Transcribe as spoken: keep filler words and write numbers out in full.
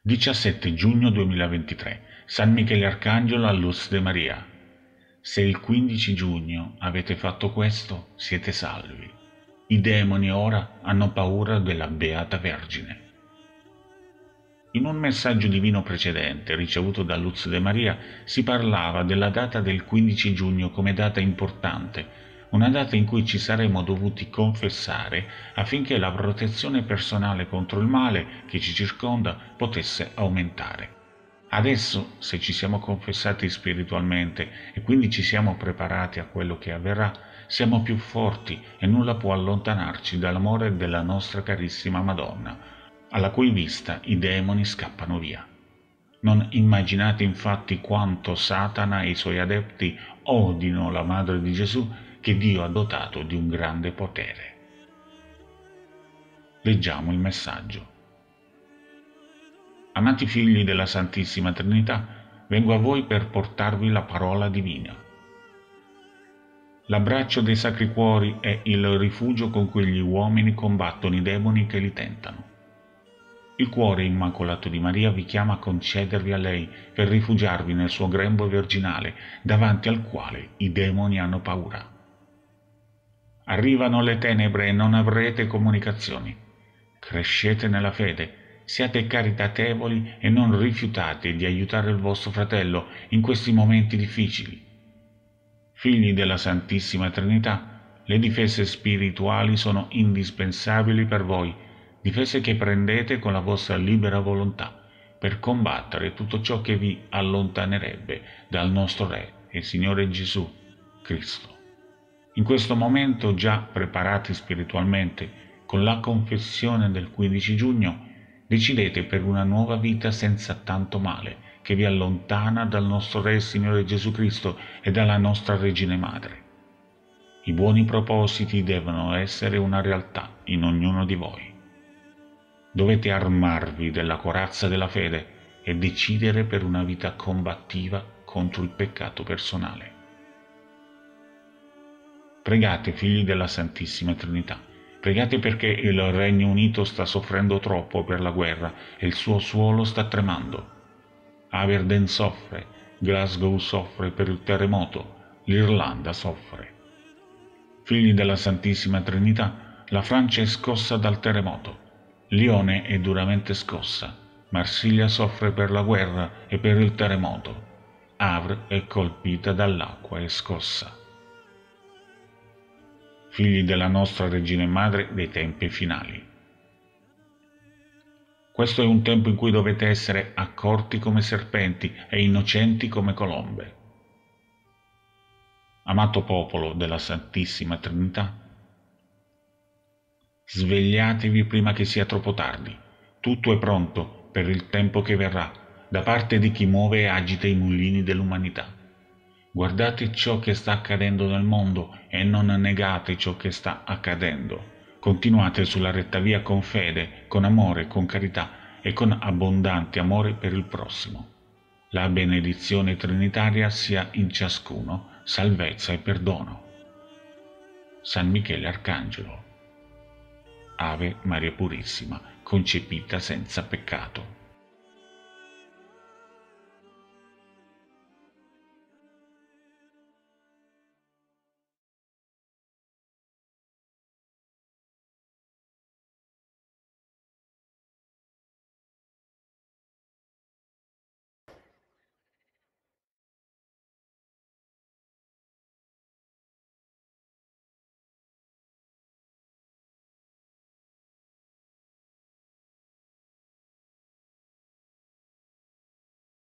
diciassette giugno duemilaventitré. San Michele Arcangelo a Luz de Maria. Se il quindici giugno avete fatto questo, siete salvi. I demoni ora hanno paura della Beata Vergine. In un messaggio divino precedente, ricevuto da Luz de Maria, si parlava della data del quindici giugno come data importante, una data in cui ci saremmo dovuti confessare affinché la protezione personale contro il male che ci circonda potesse aumentare. Adesso, se ci siamo confessati spiritualmente e quindi ci siamo preparati a quello che avverrà, siamo più forti e nulla può allontanarci dall'amore della nostra carissima Madonna, alla cui vista i demoni scappano via. Non immaginate infatti quanto Satana e i suoi adepti odino la Madre di Gesù, che Dio ha dotato di un grande potere. Leggiamo il messaggio. Amati figli della Santissima Trinità, vengo a voi per portarvi la parola divina. L'abbraccio dei Sacri Cuori è il rifugio con cui gli uomini combattono i demoni che li tentano. Il cuore immacolato di Maria vi chiama a concedervi a lei per rifugiarvi nel suo grembo virginale, davanti al quale i demoni hanno paura. Arrivano le tenebre e non avrete comunicazioni. Crescete nella fede, siate caritatevoli e non rifiutate di aiutare il vostro fratello in questi momenti difficili. Figli della Santissima Trinità, le difese spirituali sono indispensabili per voi, difese che prendete con la vostra libera volontà per combattere tutto ciò che vi allontanerebbe dal nostro Re e Signore Gesù Cristo. In questo momento, già preparati spiritualmente, con la confessione del quindici giugno, decidete per una nuova vita senza tanto male, che vi allontana dal nostro Re e Signore Gesù Cristo e dalla nostra Regina Madre. I buoni propositi devono essere una realtà in ognuno di voi. Dovete armarvi della corazza della fede e decidere per una vita combattiva contro il peccato personale. Pregate, figli della Santissima Trinità, pregate perché il Regno Unito sta soffrendo troppo per la guerra e il suo suolo sta tremando. Aberdeen soffre, Glasgow soffre per il terremoto, l'Irlanda soffre. Figli della Santissima Trinità, la Francia è scossa dal terremoto, Lione è duramente scossa, Marsiglia soffre per la guerra e per il terremoto, Havre è colpita dall'acqua e scossa. Figli della nostra Regina e Madre dei tempi finali. Questo è un tempo in cui dovete essere accorti come serpenti e innocenti come colombe. Amato popolo della Santissima Trinità, svegliatevi prima che sia troppo tardi. Tutto è pronto per il tempo che verrà, da parte di chi muove e agita i mulini dell'umanità. Guardate ciò che sta accadendo nel mondo e non negate ciò che sta accadendo. Continuate sulla retta via con fede, con amore, con carità e con abbondante amore per il prossimo. La benedizione trinitaria sia in ciascuno, salvezza e perdono. San Michele Arcangelo. Ave Maria Purissima, concepita senza peccato.